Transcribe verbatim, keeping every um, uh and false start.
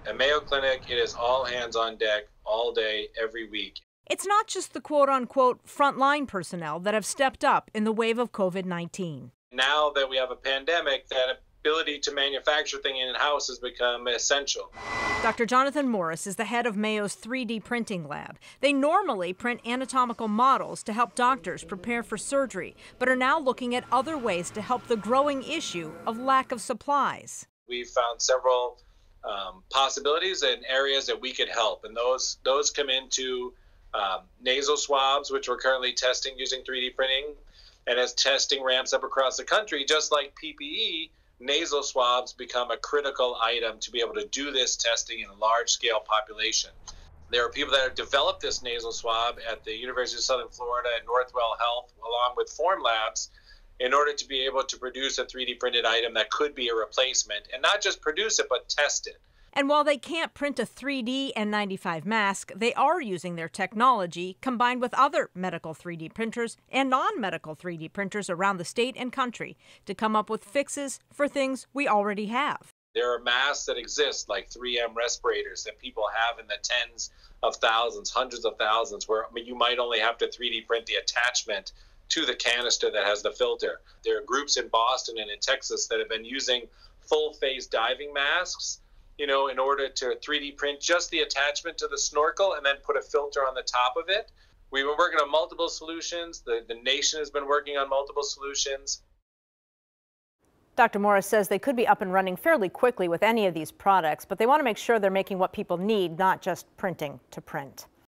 At Mayo Clinic, it is all hands on deck all day, every week. It's not just the quote-unquote frontline personnel that have stepped up in the wave of COVID nineteen. Now that we have a pandemic, that ability to manufacture things in-house has become essential. Doctor Jonathan Morris is the head of Mayo's three D printing lab. They normally print anatomical models to help doctors prepare for surgery, but are now looking at other ways to help the growing issue of lack of supplies. We've found several um, possibilities and areas that we could help, and those those come into um, nasal swabs, which we're currently testing using three D printing. And as testing ramps up across the country, just like P P E, nasal swabs become a critical item to be able to do this testing in a large-scale population. There are people that have developed this nasal swab at the University of Southern Florida and Northwell Health, along with Formlabs, in order to be able to produce a three D printed item that could be a replacement, and not just produce it, but test it. And while they can't print a three D N ninety-five mask, they are using their technology combined with other medical three D printers and non-medical three D printers around the state and country to come up with fixes for things we already have. There are masks that exist, like three M respirators, that people have in the tens of thousands, hundreds of thousands, where you might only have to three D print the attachment to the canister that has the filter. There are groups in Boston and in Texas that have been using full-face diving masks, you know, in order to three D print just the attachment to the snorkel and then put a filter on the top of it. We've been working on multiple solutions. The, the nation has been working on multiple solutions. Doctor Morris says they could be up and running fairly quickly with any of these products, but they want to make sure they're making what people need, not just printing to print.